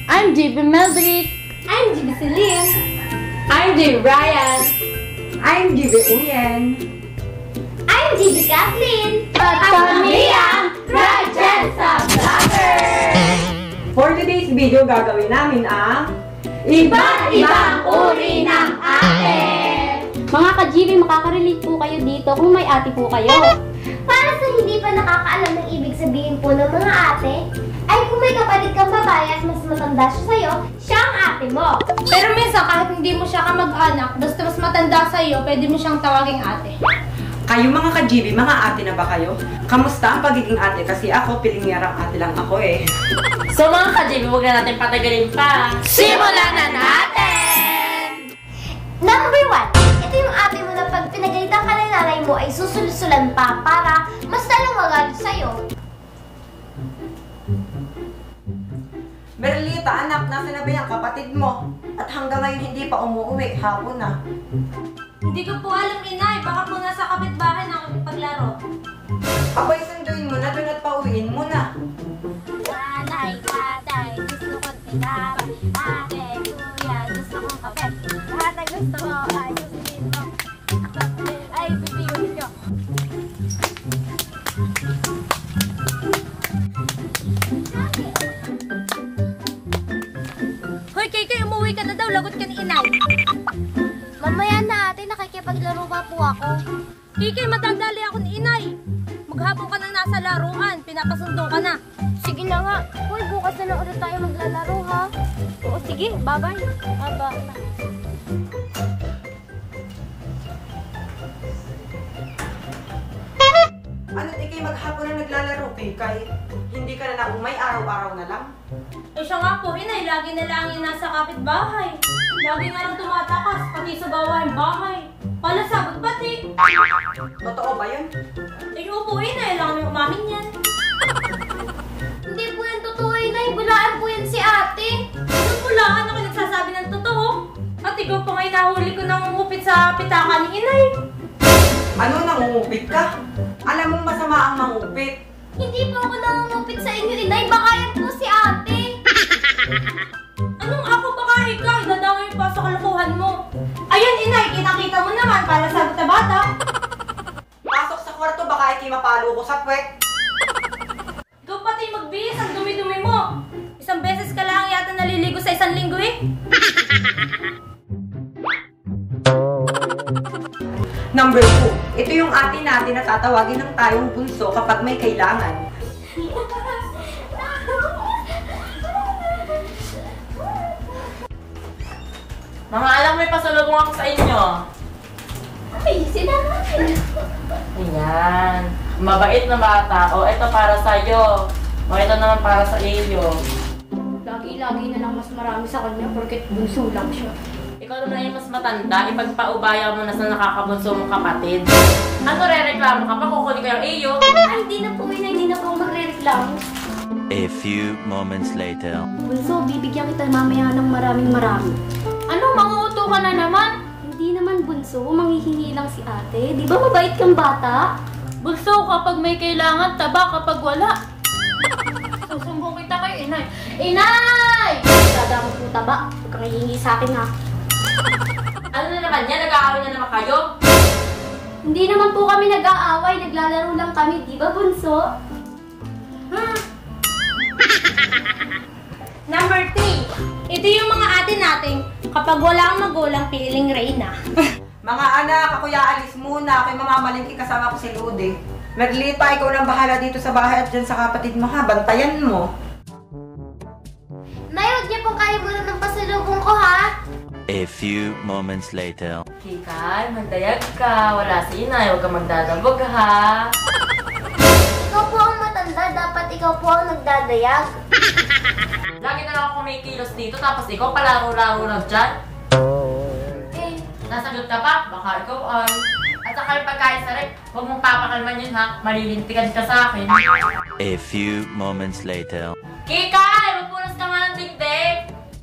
I'm JB Meldrick. I'm JB Celine. I'm JB Ryan. I'm JB Uyen. I'm JB Kathleen. At kami ang Rajensa Vloggers! For today's video, gagawin namin ang Iba't ibang uri ng ate! Mga ka-GB, makaka-relate po kayo dito kung may ate po kayo. Para sa hindi pa nakakaalam ng ibig sabihin po ng mga ate, ay kung may kapatid kang babae at mas matanda siya sa'yo, siya ang ate mo. Pero minsan, kahit hindi mo siya kamag-anak, basta mas matanda sa'yo, pwede mo siyang tawaging ate. Kayo mga ka-GB, mga ate na ba kayo? Kamusta ang pagiging ate? Kasi ako, pilingyarang ate lang ako eh. So mga ka-GB, huwag na natin patagalin pa. Simulan na natin! Number 1, ito yung ate mo na pag pinagalitan ka ng nanay mo ay susulsulan pa para mas lalong magalit sa'yo. Merlita, anak, nasa na ba yung kapatid mo? At hanggang ngayon hindi pa umuwi, hapon na. Hindi ko po alam, inay. Baka po nasa kapitbahay na paglaro. Abay, sunduin mo na, doon at pauwiin mo na. Nanay, tatay, gusto ko tingnan. Ate, kuya, gusto kong kape. Lahat na gusto ko ay susundin mo. Ay, bibigyan ko. Hoy, Kay, umuwi ka na daw. Lagot ka ni inay. Mamaya na ate, nakikipaglaro pa po ako. Kay, matandali ako ni inay. Maghapon ka na nasa laruan. Pinapasundo ka na. Sige na nga. Hoy, bukas na lang ulit tayo maglalaro ha. Oo, sige. Bye-bye. Bye-bye. Ano't ikay maghapon na naglalaro kay hindi ka na naumay, araw-araw na lang. Eh siya nga po, inay. Lagi na lang yung nasa kapitbahay. Lagi nga lang tumatakas, pati sa gawain bahay. Palasabot pati. Totoo ba yun? Eh upo, inay. Lang yung umamin yan. Hindi po yan totoo, inay. Bulaan po yan si ate. Anong pulaan ako nagsasabi ng totoo? At ikaw pa ngayon nahuli ko nang umupit sa pitaka ni inay. Ano, nangungupit ka? Alam mong masama ang mangupit. Hindi po ako nangungupit sa inyo, inay. Baka yan po si ate. Anong ako baka ikaw? Dadawin pa sa kalokohan mo. Ayan, inay. Kinakita mo naman para sa bata. Pasok sa kwarto, baka ikay mapalo ko sa puwet. Ikaw pati magbihis. Ang dumi-dumi mo. Isang beses ka lang yata naliligo sa isang linggo eh. Number 2, ito yung ate natin na tatawagin ng tayong bunso kapag may kailangan. Mga alam, may pasalubong ako sa inyo. Ay, sila natin. Ayan. Mabait na bata. O, ito para sa'yo. O, ito naman para sa iyo. Lagi-lagi na lang mas marami sa kanya porket bunso lang siya. Ikaw naman yung mas matanda, ipagpaubaya mo na sa nakakabunso mong kapatid. Ano re-reklamo ka pa? Kukunin ko yung iyo. Ay, hindi na po, inay. Hindi na po magre-reklamo. A few moments later. Bunso, bibigyan kita mamaya ng maraming. Ano, manguuto ka na naman? Hindi naman, Bunso. Manghihingi lang si ate. Di ba mabait kang bata? Bunso, kapag may kailangan, taba kapag wala. Susumbong kita kay inay. Inay! Dada mo po taba. Huwag kang hihingi sa akin ha. Ano na naman yan? Nag-aaway na naman kayo? Hindi naman po kami nag-aaway. Naglalaro lang kami. Di ba, Bunso? Number 3. Ito yung mga ate natin. Kapag wala ang magulang, piling Reyna. Mga anak, ako alis muna. Ako'y mamamalingki kasama ko si Lude. Merlita, ikaw nang bahala dito sa bahay at dyan sa kapatid mo ha. Bantayan mo. Nay, huwag niyo pong kalimutan ng pasalubong ko ha. A few moments later. Kikay, magdayag ka. Wala si inay. Huwag kang magdadabog ha. Ikaw po ang matanda. Dapat ikaw po ang nagdadayag. Lagi na lang ako kumikilos dito, tapos ikaw palaro-laro lang dyan. Eh, Nasagot ka ba? Baka ikaw ay. At saka yung pagkain sa rep, huwag mong papakalman yun ha. Malilintikan ka sa akin. A few moments later. Kikay! Magpunas ka nga ng dingding!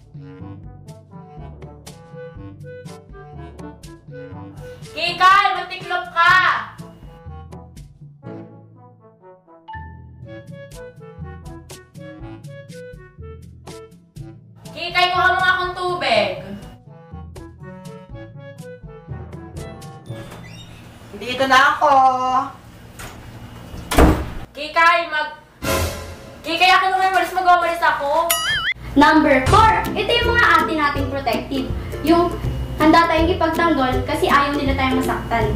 Kikay! Magtiklop ka! Nandito na ako. Kikay, Kikay, akin naman magwawalis ako. Number 4, ito yung mga ate nating protective. Yung handa tayong ipagtanggol kasi ayaw nila tayong masaktan.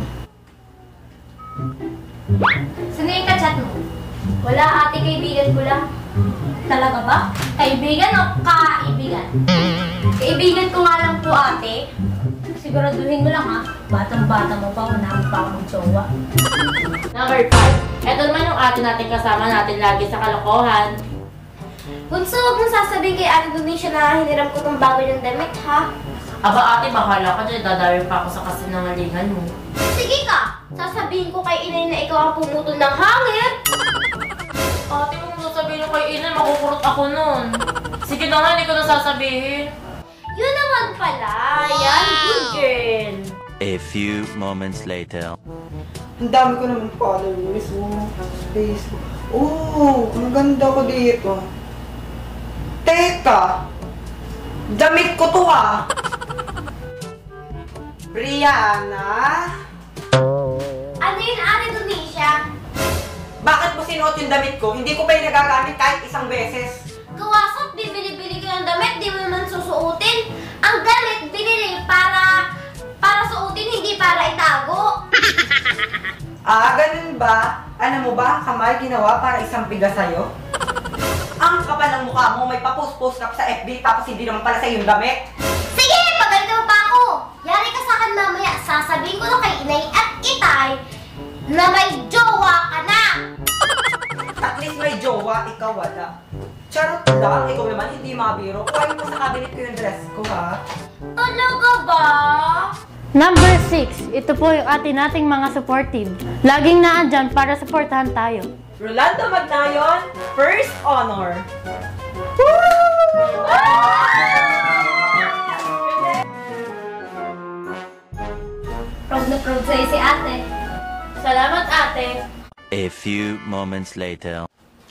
Sino yung kachat mo? Wala ate, kaibigan ko lang. Talaga ba? Kaibigan o kaibigan? Kaibigan ko nga lang po ate. Siguraduhin mo lang ha. Batang-bata mo pa, wala pa ako mag-jowa. Number 5. Ito naman yung ate natin kasama natin lagi sa kalokohan. Bunso, huwag mong sasabihin kay Ate Donisha na hiniram ko tong bago yung damit, ha? Aba ate, bahala ka dyan. Dadawin pa ako sa kasinungalingan mo. Sige ka! Sasabihin ko kay Inay na ikaw ang pumutol ng hangin. Ate, kung sasabihin ko kay Ina, makukurot ako nun. Sige na nga, hindi ko na sasabihin. Yun naman pala. Yan, good girl. A few moments later. Ang dami ko naman followers. Facebook. Ang ganda ko dito. Teka! Damit ko to Brianna? Ano yun, Ate Donisha? Bakit mo sinuot yung damit ko? Hindi ko pa yung nagagamit kahit isang beses. Kawasot, bibili-bili ka ng damit, di mo naman susuotin. Ang damit, binili para suotin, hindi para itago. Ganun ba? Ano mo ba ang kamay ginawa para isang bigas sa'yo? Ang kapal ng mukha mo, may pa-post-post ka pa sa FB tapos hindi naman pala sa'yo yung damit. Sige, pagalito mo pa ako. Yari ka sa akin mamaya, sasabihin ko na kay Inay at Itay na may jowa ka na. At least may jowa, ikaw wala. Charot lang, ikaw naman hindi mabiro. Kuhain mo sa cabinet ko yung dress ko, ha? Talaga ba? Number 6, ito po yung ate nating mga supportive. Laging naandyan para supportahan tayo. Rolando Magnayon, first honor. Proud na proud sa'yo si ate. Salamat ate. A few moments later.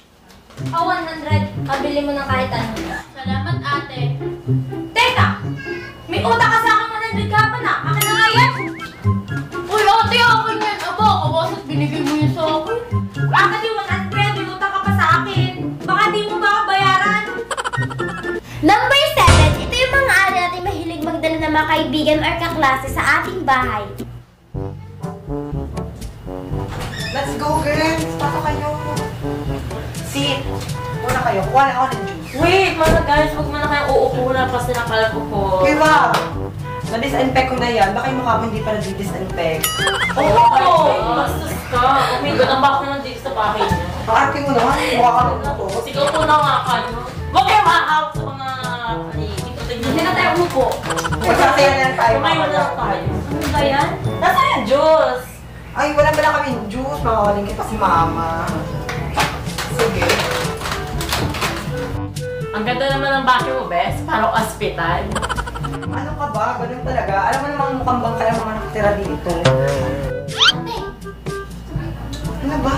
100, pabili mo ng kahit ano. Salamat ate. Teka! May utang ka sa akin 100 ka pa na. Akin na nga yan. Uy ate, akin yan. Aba, kawasa't binigay mo yun sa akin. Bakit yung 100? May utang ka pa sa akin. Baka di mo ba ako bayaran? Number 7, ito yung mga ari natin mahilig magdala ng mga kaibigan or kaklase sa ating bahay. Let's go, girls. Pasok kayo. Sit. Una kayo. Kuha na ako ng juice. Wait, mga guys, huwag mo na kayong uupo na pa sila pala po. Okay, wow. Na-disinfect ko na yan. Baka yung mukha mo hindi pa na-disinfect. Oo! Bastos ka. Umigot ang bako nang dito sa bahay niyo. Arte mo naman. Mukha ka ng to. Sigaw po na nga kayo. Huwag kayo ma-out sa mga paligid. Hindi na tayo umupo. Magsasaya na lang tayo. Kumain na lang tayo. Ano ba yan? Nasaan yung Diyos? Ay, wala ba lang kami juice? Makakalingkit pa si mama. Sige. Ang ganda naman ng bahay mo, Bes. Parang ospital. Ano ka ba? Ganun talaga. Alam mo namang mukhang bangka yung mga nakatira dito. Ate, Ano ba?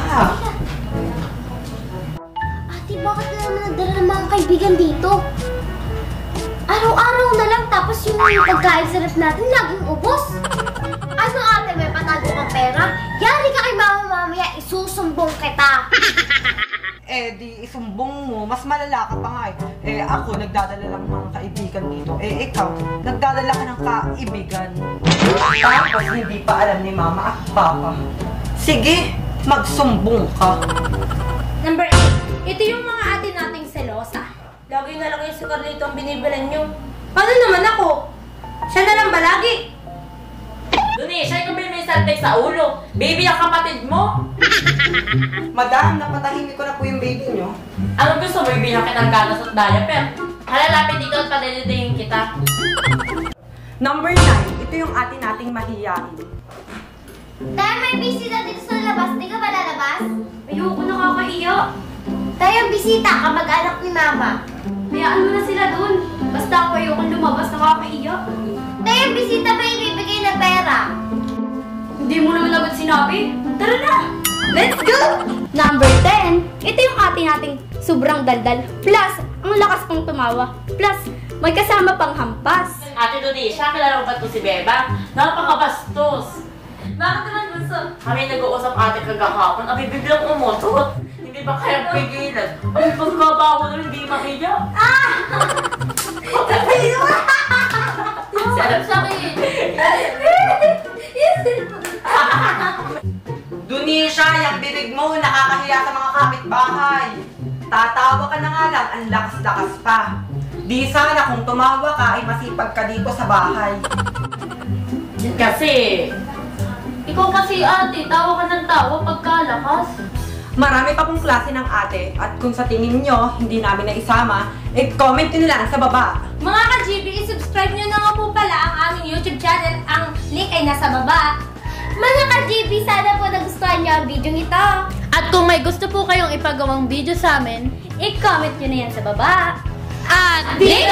ate, bakit na naman nagdala ng mga kaibigan dito? Araw-araw na lang tapos yung pagkain sa ref natin laging ubos. Ano ate, may patago kang pera? Yari ka kay mama mamaya, isusumbong kita. Di isumbong mo. Mas malala ka pa nga ako, nagdadala lang ng mga kaibigan dito. Ikaw, nagdadala ka ng kaibigan. Tapos hindi pa alam ni mama at papa. Sige, magsumbong ka. Number 8, ito yung mga ate nating selosa. Lagi na lang yung si Carlito ang binibilan nyo. Paano naman ako? Siya na lang ba lagi? Duni, siya yung may saltek sa ulo. Baby ang kapatid mo. Madam, napatahimik ko na po yung baby nyo. Ano gusto mo? Ibigyan kita ng gatas at diaper. Halalapit dito at padalidayin kita. Number 9, ito yung ate nating mahiyain. Tayo may bisita dito sa labas, di ka ba lalabas? Ayoko nakakaiya. Tayo bisita, kamag-anak ni mama. Hayaan mo na sila dun. Basta ako ayokong lumabas, nakakaiya. Tayo bisita ba ibibigay na pera? Hindi mo naman agad sinabi. Tara na! Let's go! Number 10, ito yung ate nating sobrang daldal. Plus, ang lakas pang tumawa. Plus, may kasama pang hampas. Ate Duni, siya kilala mo ba ito si Beba? Napakabastos. Bakit naman Kami nag-uusap ate kagahapon, abi biglang umutot. Hindi ba kaya pigilan? Ay, pagkabaho na hindi makiya. Sarap sakit. Dunisha, yung bibig mo, nakakahiya sa mga kapitbahay. Tatawa ka na nga lang, ang lakas-lakas pa. Di sana kung tumawa ka ay masipag ka dito sa bahay. Kasi, Ikaw kasi ate, tawa ka ng tawa pagkalakas. Marami pa pong klase ng ate at kung sa tingin nyo hindi namin naisama, comment nyo lang sa baba. Mga ka-GB, subscribe nyo na nga po pala ang aming YouTube channel. Ang link ay nasa baba. Mga ka-GB, sana po nagustuhan nyo ang video ito. At kung may gusto po kayong ipagawang video sa amin, I-comment nyo na yan sa baba. at